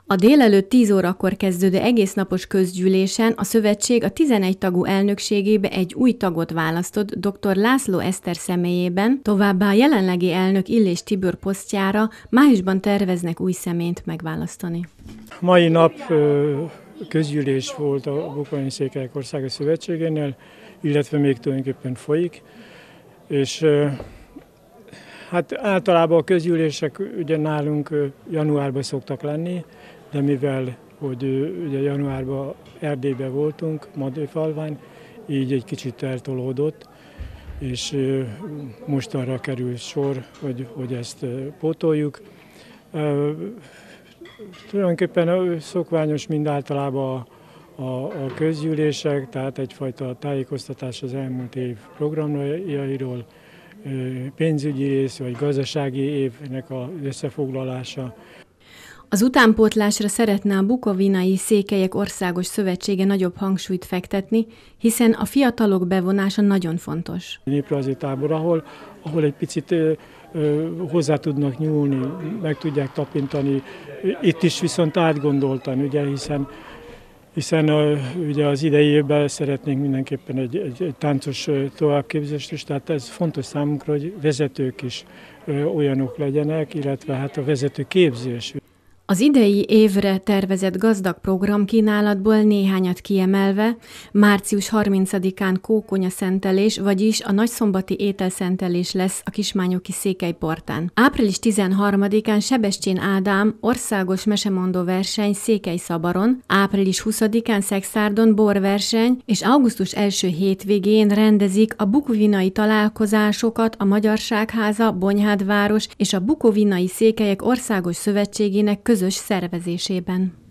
A délelőtt 10 órakor kezdődő egésznapos közgyűlésen a szövetség a 11 tagú elnökségébe egy új tagot választott dr. László Eszter személyében, továbbá a jelenlegi elnök Illés Tibor posztjára májusban terveznek új személyt megválasztani. Mai nap közgyűlés volt a Bukovini-Székelyek Országos Szövetségénél, illetve még tulajdonképpen folyik, és hát általában a közgyűlések ugye nálunk januárban szoktak lenni, de mivel hogy ugye januárban Erdélyben voltunk, Madőfalván, így egy kicsit eltolódott, és most arra kerül sor, hogy ezt pótoljuk. Tulajdonképpen szokványos mind általában a közgyűlések, tehát egyfajta tájékoztatás az elmúlt év programjairól, pénzügyi rész vagy gazdasági évnek az összefoglalása. Az utánpótlásra szeretne a Bukovinai Székelyek Országos Szövetsége nagyobb hangsúlyt fektetni, hiszen a fiatalok bevonása nagyon fontos. Néprajzi tábor, ahol egy picit hozzá tudnak nyúlni, meg tudják tapintani, itt is viszont átgondoltan, ugye, hiszen ugye az idei évben szeretnénk mindenképpen egy táncos továbbképzést is, tehát ez fontos számunkra, hogy vezetők is olyanok legyenek, illetve hát a vezető képzés. Az idei évre tervezett gazdag programkínálatból néhányat kiemelve, március 30-án kókonyaszentelés, vagyis a nagyszombati ételszentelés lesz a Kismányoki Székelyportán. Április 13-án Sebestyén Ádám országos mesemondó verseny Székely-Szabaron, április 20-án Szexárdon borverseny, és augusztus első hétvégén rendezik a bukovinai találkozásokat a Magyarságháza, Bonyhádváros és a Bukovinai Székelyek Országos Szövetségének közös szervezésében.